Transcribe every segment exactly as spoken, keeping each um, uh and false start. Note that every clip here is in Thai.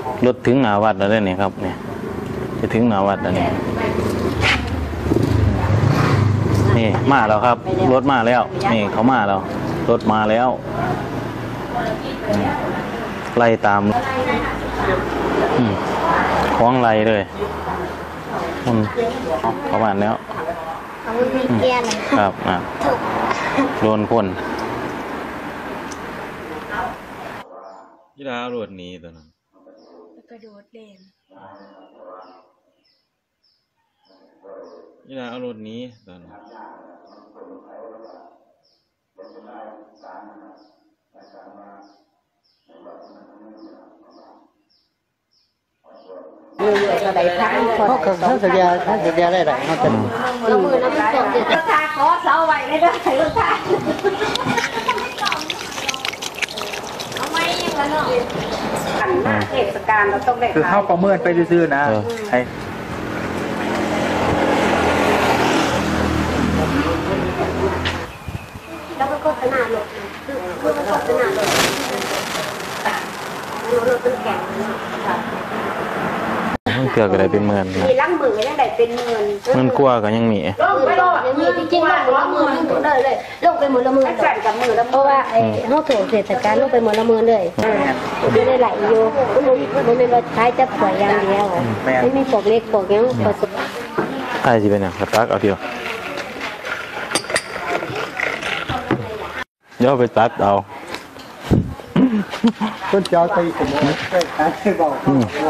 รถถึงหน้าวัดแล้วเนี่ยครับเนี่ยจะถึงหน้าวัดแล้วเนี่ยนี่มาแล้วครับรถมาแล้วนี่เขามาแล้วรถมาแล้วไล่ตามคล้องไล่เลยมันเขาบ้านแล้วครับอ่ะโดนคนยี่ดาวรถนี้ตัวนั้นกระโดดเล่นยี่ดาวรถนี้ตัวนั้นเขาเขาสัญญาเขาสัญญาได้ไหมเขาจะมือน้ำส้มติดราคาขอเสาไว้ได้ด้วยราคาเอาไม่ยังละเนาะขันมาเทศกาลเราต้องได้คือเข้าประเมินไปซื่อๆนะไอ้แล้วก็โฆษณาหลดคือคือมันโฆษณาหลดรถเป็นแข็งเกือบอะไรเป็นเมือนมีล้างมือยังได้เป็นเมือนเมือนกลัวก็ยังมีลงไปลงมือจริงๆลงมือละมือเลยเลยลงไปมือละมือสั่นกับมือละเพราะว่าไอ้ห้องโถเศรษฐการลงไปมือละมือเลยไม่ได้ไหลอยู่มันมันเป็นว่าใช้จะป่วยอย่างเดียวไม่มีปอกเล็กปอกยังผสมใช่สิเป็นอย่างกระตักเอาเดียวย่อไปตัดเอาต้นเจ้าตีผมใช่ใช่บอก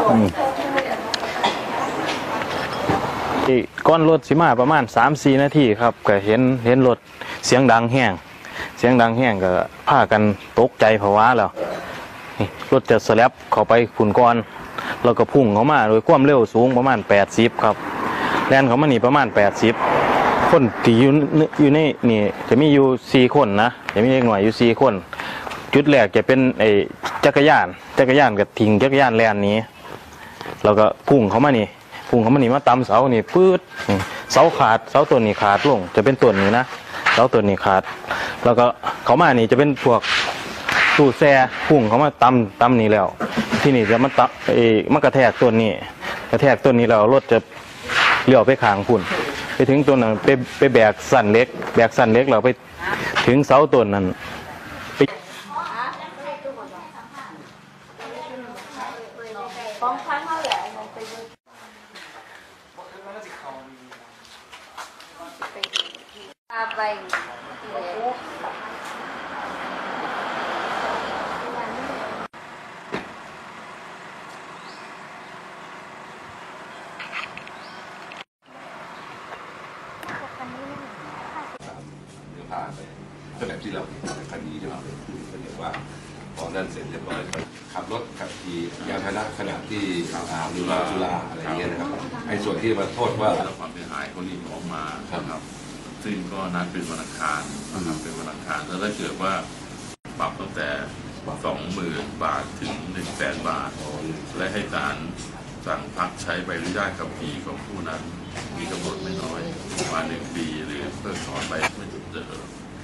ก้อนรถสิมาประมาณ สามสี่ นาทีครับก็เห็นเห็นรถเสียงดังแห้งเสียงดังแห้งก็พากันตกใจผวาแล้วรถจะสแลปเข้าไปขุนก้อนเราก็พุ่งเข้ามาโดยความเร็วสูงประมาณแปดสิบครับแล่นเขามานี่ประมาณแปดสิบคนที่อยู่อยู่ในนี่จะมีอยู่สี่คนนะจะมีเด็กหน่อยอยู่สี่คนจุดแรกจะเป็นไอ้จักรยานจักรยานกับทิ้งจักรยานแล่นนี้เราก็พุ่งเข้ามานี่พุ่งเข้ามานี่มาตำเสานี่ปื๊ดเสาขาดเสาตัวนี้ขาดลงจะเป็นตัวนี้นะเสาตัวนี้ขาดแล้วก็เขามานี่จะเป็นพวกตู้แช่พุ่งเขามาตำตำนี่แล้วที่นี่จะมาตะไอ้มากระแทกตัวนี้กระแทกตัวนี้แล้วรถจะเลี้ยวไปข้างพุ่นไปถึงตัวนั้นไปไปแบกสั่นเล็กแบกสั่นเล็กเราไปถึงเสาต้นนั้นไปผ่านไปก็แบบที่เราเห็นในคดีที่เราเป็นก็เรียกว่าพอนั่นเสร็จเรียบร้อยขับรถขับขี่ยานพาหนะขณะที่มีสุราอะไรเงี้ยนะครับไอ้ส่วนที่มาโทษว่าความเสียหายคนนี้ออกมาครับซึ่งก็นัดเป็นวันอังคารนะครับเป็นวันอังคารแล้วถ้าเกิดว่าปรับตั้งแต่สองหมื่นบาทถึงหนึ่งแสนบาทและให้ศาลสั่งพักใช้ใบอนุญาตขับขี่ของผู้นั้นมีกำหนดไม่น้อยประมาณหนึ่งปีหรือเพิกถอนใบไม่จุดเจอ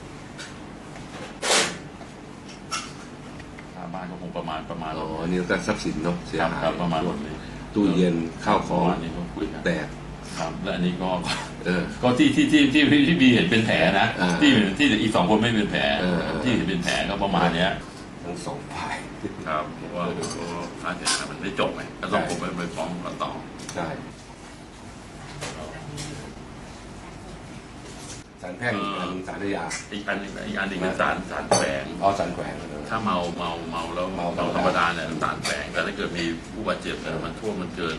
บ้านก็คงประมาณประมาณอ๋อนี่ก็ทรัพย์สินเนาะเสียหายประมาณหมดเลยตู้เย็นข้าวของแตกครับและอันนี้ก็ก็ที่ที่ที่ที่ที่บีเห็นเป็นแผลนะที่ที่อีกสองคนไม่เป็นแผลที่เห็นเป็นแผลก็ประมาณเนี้ยทั้งสองฝ่ายครับเพราะว่าค่าเสียหายมันไม่จบไงก็ต้องผมไปไปฟ้องกันต่อใช่ศาลแพ่งอีกอันศาลอาญาอีกอันนึงอีกอันนึงเป็นศาลศาลแขวงอ๋อศาลแขวงถ้าเมาเมาเมาแล้วเมาธรรมดาเนี่ยศาลแขวงแต่ถ้าเกิดมีผู้บาดเจ็บเนี่ยมันท่วมมันเกิน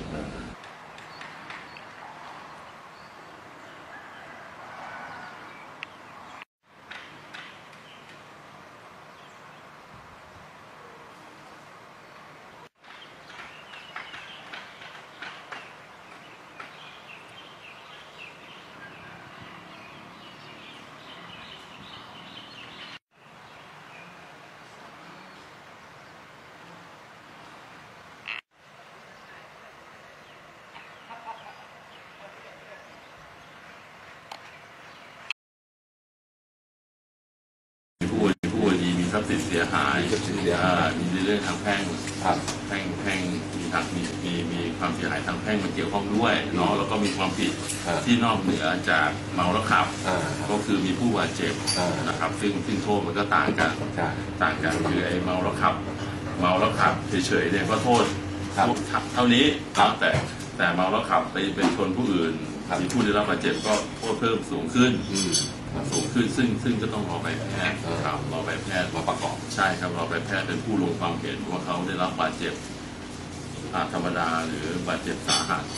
ผู้ผู้ดีมีทรัพย์สินเสียหายมีเรื่องทางแพ่งครับแพ่งแพ่งมีทางมีมีมีความเสียหายทางแพ่งมันเกี่ยวข้องด้วยเนาะแล้วก็มีความผิดอ่าที่นอกเหนือจากเมาแล้วขับอ่าก็คือมีผู้บาดเจ็บอ่านนะครับซึ่งซึ่งโทษมันก็ต่างกันใช่ต่างกันคือไอ้เมาแล้วขับ เมาแล้วขับเฉยๆเนี่ยก็โทษครับเท่านี้ครับแต่แต่เมาแล้วขับไปเป็นชนผู้อื่นครับมีผู้ได้รับบาดเจ็บก็โทษเพิ่มสูงขึ้นอืมสูงขึ้นซึ่งซึ่งก็ต้องรอใบแพทย์เออครับรอใบแพทย์มาประกอบใช่ครับรอใบแพทย์เป็นผู้ลงความเห็นว่าเขาได้รับบาดเจ็บอ่าธรรมดาหรือบาดเจ็บสาหัส